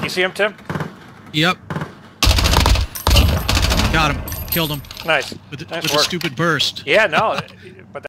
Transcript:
You see him, Tim? Yep. Got him. Killed him. Nice. With Nice a work. stupid burst. Yeah, no.